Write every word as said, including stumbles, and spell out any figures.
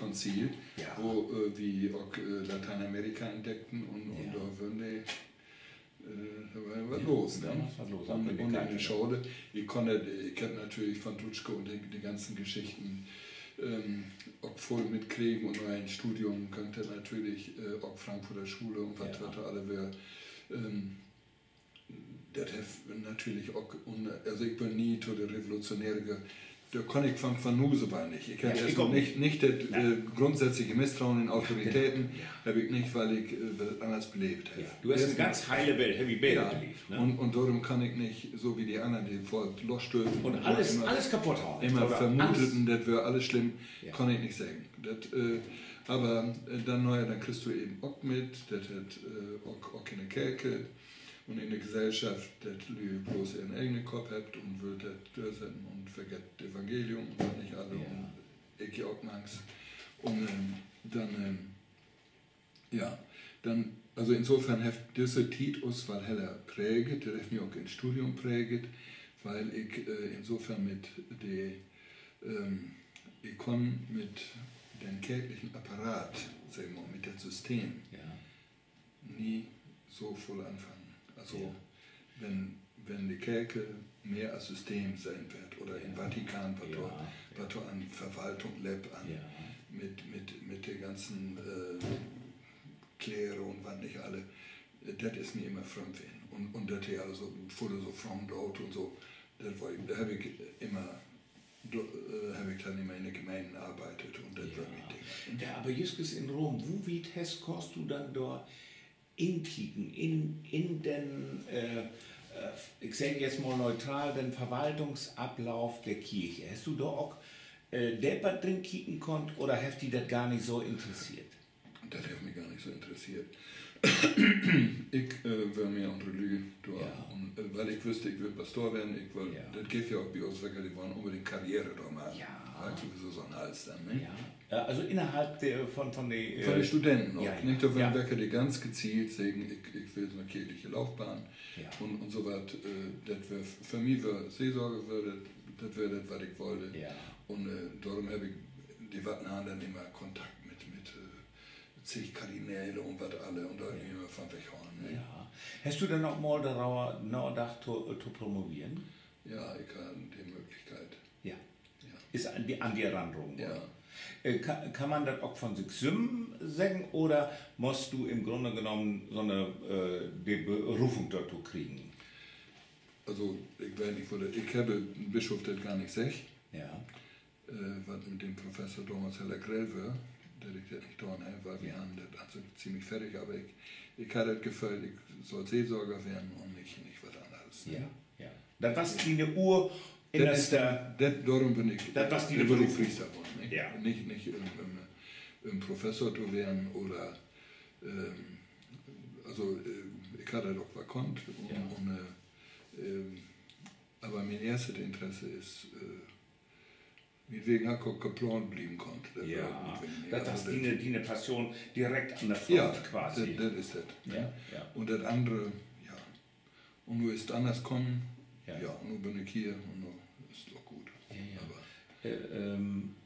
Ziel, ja. wo äh, wir auch äh, Lateinamerika entdeckten und, Ja. und da würden die äh, da war was los. Da Ne? war was los, Und, auch in und der in der Schule, ich konnte, ich habe natürlich von Tutschko und die, die ganzen Geschichten ähm, auch voll mitkriegen und noch ein Studium könnte natürlich äh, auch Frankfurter Schule und was Ja. da alle wäre. Ähm, das hat natürlich auch, also ich bin nie zu der Revolutionäre, da kann ich von Vanuse war nicht. Ich hatte Ja, erstmal nicht, nicht das äh, grundsätzliche Misstrauen in Autoritäten, ja. habe ich nicht, weil ich äh, anders belebt habe. Ja. Du hast eine ganz heile Welt, Heavy Welt ja. gelebt. Ne? Und, und darum kann ich nicht, so wie die anderen, die vor Loch stülpen und alles, immer, alles kaputt hauen. immer oder vermuteten, das wäre alles schlimm, ja. kann ich nicht sagen. Das, äh, aber äh, dann, naja, dann kriegst du eben auch mit, das hat äh, auch, auch keine Kerke. Und in der Gesellschaft, das bloß ihren eigenen Kopf hat und will das durchsetzen und vergisst das Evangelium und was nicht alle ja. und ich auch manchmal. Und ähm, dann, ähm, ja, dann, also insofern hat diese Titus, weil heller präget, der hat mich auch ins Studium präget, weil ich äh, insofern mit der, ähm, ich kann mit dem kirchlichen Apparat, sagen wir, mit dem System, ja. nie so voll anfangen. Also ja. wenn, wenn die Kirche mehr als System sein wird oder im Vatikan, was ja. ja. du an Verwaltung lebt, an, ja. mit, mit, mit der ganzen äh, Kläre und was nicht alle, das ist mir immer fremd werden. Und, und das hier also wurde so fromm dort und so, das war, da habe ich immer äh, habe ich dann immer in der Gemeinde arbeitet und das ja. war mir Ding. Ja, aber Justus in Rom, wo wie hast kommst du dann dort in Kieken, in, in den, äh, ich sage jetzt mal neutral, den Verwaltungsablauf der Kirche? Hast du da auch äh, der drin kicken konnt oder hat die das gar nicht so interessiert? Das hat mich gar nicht so interessiert. ich äh, will mir andere Lüge tun. Ja. Und, äh, weil ich wüsste, ich will Pastor werden, ich will, ja. das geht ja auch bei uns weg, die wollen unbedingt Karriere da machen. Ja. Weißt du, so ein Hals dann, ne? Ja. Also innerhalb der, von, von den... Von den Studenten noch. Ja, ja. Nicht, da werden ja. Werke, die ganz gezielt sagen, ich, ich will so eine kirchliche Laufbahn ja. und, und so was. Äh, das wär, für mich wäre Seelsorge, würde, das wäre das, was ich wollte. Ja. Und äh, darum habe ich die Wattenhahn dann immer Kontakt mit, mit äh, zig Kardinäle und was alle und da ja. immer von weghauen. Ne? Ja. Hast du denn noch mal daran nachgedacht, zu, zu promovieren? Ja, ich habe die Möglichkeit. Ja. ja. Ist an die, an die Heranrung. Ja. Äh, kann, kann man das auch von sich Symmen sagen oder musst du im Grunde genommen so eine äh, die Berufung dazu kriegen? Also, ich weiß nicht, ich habe dem Bischof das gar nicht gesagt. Ja. Äh, was mit dem Professor Thomas Heller Grell war, der ich das nicht tun habe, weil wir haben das also ziemlich fertig, aber ich, ich hatte das Gefühl, ich soll Seelsorger werden und nicht, nicht was anderes. Ne? Ja, ja. Das war die eine Uhr in das ist der, das, darum bin ich, das was die das will ich Priester werden. Nicht, ja. nicht, nicht um, um, um Professor zu werden oder, ähm, also äh, ich hatte doch vakant, und, ja. und, äh, äh, aber mein erstes Interesse ist, äh, wegen ich auch geplant bleiben konnte. Das ja, das das also ist die, die eine Passion direkt an der Front ja, quasi. Das, das ist das. Ne? Ja, ja. Und das andere, ja. Und nur ist anders kommen, ja, ja, und nur bin ich hier und nur ist doch gut. Ja, ja. Aber äh, ähm,